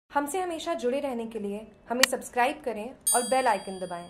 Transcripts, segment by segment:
हमसे हमेशा जुड़े रहने के लिए हमें सब्सक्राइब करें और बेल आइकन दबाएं।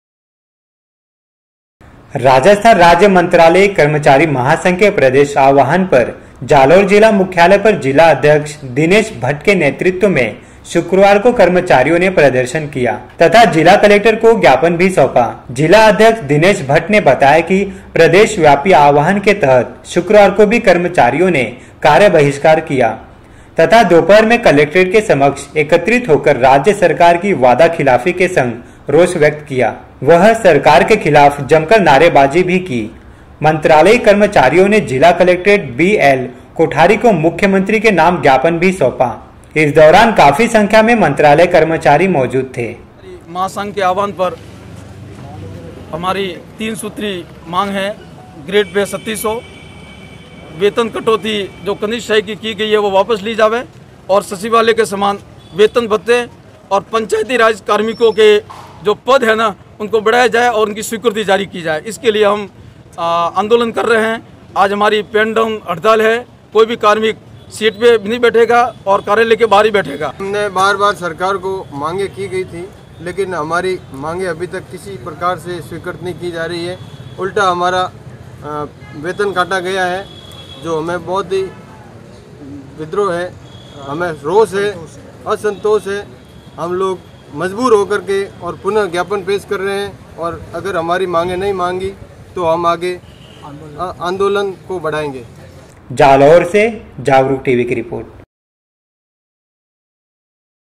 राजस्थान राज्य मंत्रालय कर्मचारी महासंघ के प्रदेश आह्वान पर जालौर जिला मुख्यालय पर जिला अध्यक्ष दिनेश भट्ट के नेतृत्व में शुक्रवार को कर्मचारियों ने प्रदर्शन किया तथा जिला कलेक्टर को ज्ञापन भी सौंपा। जिला अध्यक्ष दिनेश भट्ट ने बताया कि प्रदेश व्यापी आह्वान के तहत शुक्रवार को भी कर्मचारियों ने कार्य बहिष्कार किया तथा दोपहर में कलेक्ट्रेट के समक्ष एकत्रित होकर राज्य सरकार की वादा खिलाफी के संग रोष व्यक्त किया। वह सरकार के खिलाफ जमकर नारेबाजी भी की। मंत्रालयी कर्मचारियों ने जिला कलेक्ट्रेट BL कोठारी को मुख्यमंत्री के नाम ज्ञापन भी सौंपा। इस दौरान काफी संख्या में मंत्रालय कर्मचारी मौजूद थे। महासंघ के आह्वान पर हमारी 3 सूत्री मांग है। ग्रेड पे 3700, वेतन कटौती जो कनिष्ठ है की गई है वो वापस ली जावे और सचिवालय के समान वेतन भत्ते और पंचायती राज कार्मिकों के जो पद है ना उनको बढ़ाया जाए और उनकी स्वीकृति जारी की जाए। इसके लिए हम आंदोलन कर रहे हैं। आज हमारी पेन डाउन हड़ताल है। कोई भी कार्मिक सीट पे नहीं बैठेगा और कार्यालय के बाहर ही बैठेगा। हमने बार बार सरकार को मांगे की गई थी, लेकिन हमारी मांगे अभी तक किसी प्रकार से स्वीकृत नहीं की जा रही है। उल्टा हमारा वेतन काटा गया है, जो हमें बहुत ही विद्रोह है, हमें रोष है, असंतोष है। हम लोग मजबूर होकर के और पुनः ज्ञापन पेश कर रहे हैं और अगर हमारी मांगे नहीं मांगी तो हम आगे आंदोलन को बढ़ाएंगे। जालौर से जागरूक टीवी की रिपोर्ट।